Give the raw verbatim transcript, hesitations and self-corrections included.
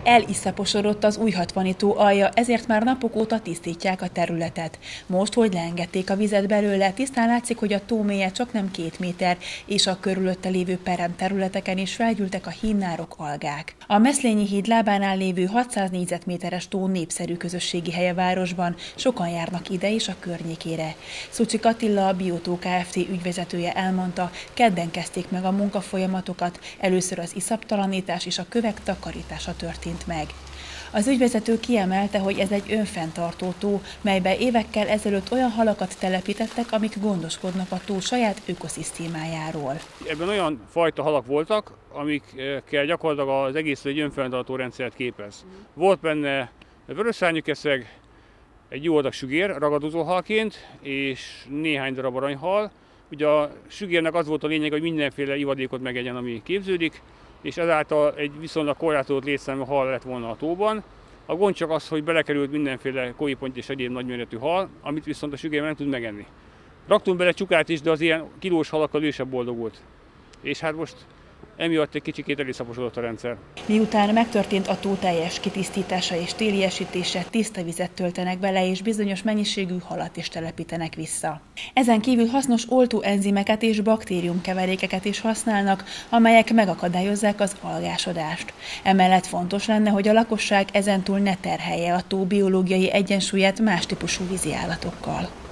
Eliszaposodott az Újhatvani tó alja, ezért már napok óta tisztítják a területet. Most, hogy leengedték a vizet belőle, tisztán látszik, hogy a tó mélye csak nem két méter, és a körülötte lévő perem területeken is felgyűltek a hímnárok, algák. A Meszlényi híd lábánál lévő hatszáz négyzetméteres tó népszerű közösségi hely a városban, sokan járnak ide és a környékére. Szucsik Attila, a Biotó Kft. Ügyvezetője elmondta, kedden kezdték meg a munkafolyamatokat, először az iszaptalanítás és a kövek takarítása történt meg. Az ügyvezető kiemelte, hogy ez egy önfenntartó tó, melybe évekkel ezelőtt olyan halakat telepítettek, amik gondoskodnak a tó saját ökoszisztémájáról. Ebben olyan fajta halak voltak, amikkel gyakorlatilag az egész egy önfenntartó rendszert képez. Volt benne vörösszárnyúkeszeg, egy jó adag sügér ragadozó halként, és néhány darab aranyhal. Ugye a sügérnek az volt a lényeg, hogy mindenféle ivadékot megegyen, ami képződik, és ezáltal egy viszonylag korlátozott létszámú hal lett volna a tóban. A gond csak az, hogy belekerült mindenféle kóipont és egyéb nagyméretű hal, amit viszont a sügér nem tud megenni. Raktunk bele csukát is, de az ilyen kilós halakkal ő sem boldogult. És hát most emiatt egy kicsikét eliszaposodott a rendszer. Miután megtörtént a tó teljes kitisztítása és téliesítése, tiszta vizet töltenek bele, és bizonyos mennyiségű halat is telepítenek vissza. Ezen kívül hasznos oltóenzimeket és baktériumkeverékeket is használnak, amelyek megakadályozzák az algásodást. Emellett fontos lenne, hogy a lakosság ezentúl ne terhelje a tó biológiai egyensúlyát más típusú víziállatokkal.